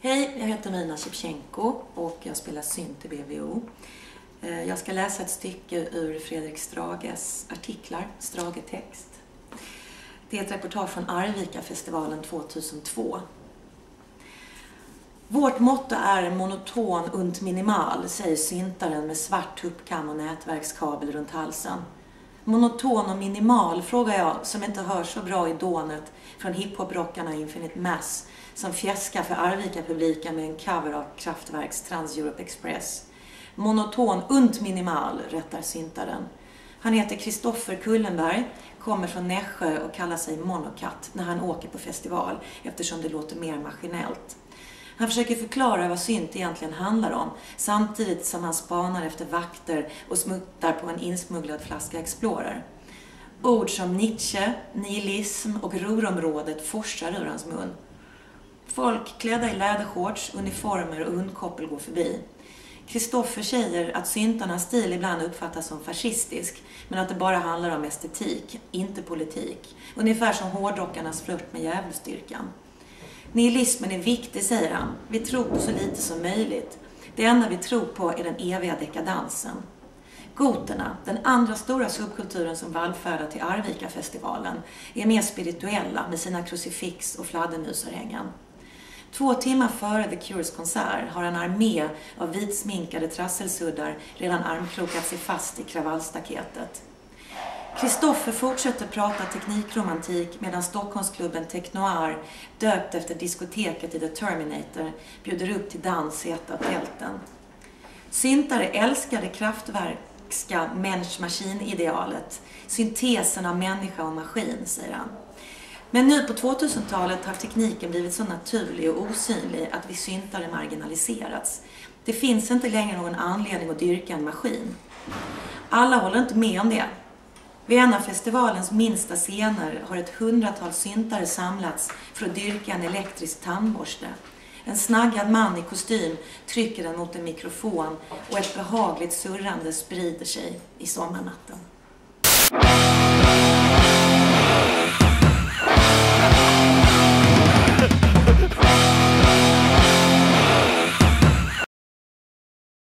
Hej, jag heter Mina Shevchenko och jag spelar synt i BVO. Jag ska läsa ett stycke ur Fredrik Strages artiklar, Strage-text. Det är ett reportage från Arvika-festivalen 2002. Vårt motto är monoton und minimal, säger syntaren med svart tuppkam och nätverkskabel runt halsen. Monoton och minimal, frågar jag, som inte hör så bra i dånet från hiphoprockarna Infinite Mass, som fjäskar för Arvika-publiken med en cover av Kraftwerks Trans-Europe Express. Monoton und minimal, rättar syntaren. Han heter Kristoffer Kullenberg, kommer från Nässjö och kallar sig Monocat när han åker på festival, eftersom det låter mer maskinellt. Han försöker förklara vad synt egentligen handlar om, samtidigt som han spanar efter vakter och smuttar på en insmugglad flaska Explorer. Ord som Nietzsche, nihilism och Ruhrområdet forsar ur hans mun. Folk klädda i lädershorts, uniformer och hundkoppel går förbi. Kristoffer säger att syntarnas stil ibland uppfattas som fascistisk, men att det bara handlar om estetik, inte politik. Ungefär som hårdrockarnas flört med djävulsdyrkan. Nihilismen är viktig, säger han. Vi tror på så lite som möjligt. Det enda vi tror på är den eviga dekadansen. Goterna, den andra stora subkulturen som vallfärdar till Arvika-festivalen, är mer spirituella med sina krucifix och fladdermusarhängen. 2 timmar före The Cures konsert har en armé av vitsminkade trasselsuddar redan armkrokat sig fast i kravallstaketet. Kristoffer fortsätter prata teknikromantik medan Stockholmsklubben Technoir, döpt efter diskoteket i The Terminator, bjuder upp till dans i ett av tälten. Syntare älskar det kraftverkska mensch-maskin-idealet, syntesen av människa och maskin, säger han. Men nu på 2000-talet har tekniken blivit så naturlig och osynlig att vi syntare marginaliserats. Det finns inte längre någon anledning att dyrka en maskin. Alla håller inte med om det. Vid en av festivalens minsta scener har ett 100-tal syntare samlats för att dyrka en elektrisk tandborste. En snaggad man i kostym trycker den mot en mikrofon och ett behagligt surrande sprider sig i sommarnatten.